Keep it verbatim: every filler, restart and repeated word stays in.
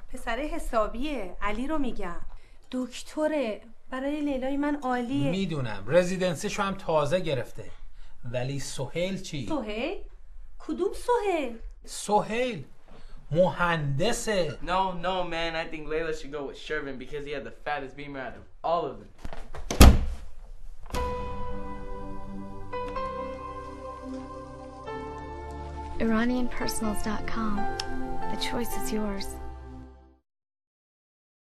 پسر حسابیه، علی رو میگم. دکتره، برای لیلای من عالیه. میدونم رزیدنسیشو هم تازه گرفته. ولی سهیل چی؟ سهیل؟ کدوم سهیل؟ سهیل مهندسه. No, no, man. I think Layla should go with Shervin because he had the fattest beamer out of all of them. Iranian Personals dot com. The choice is yours.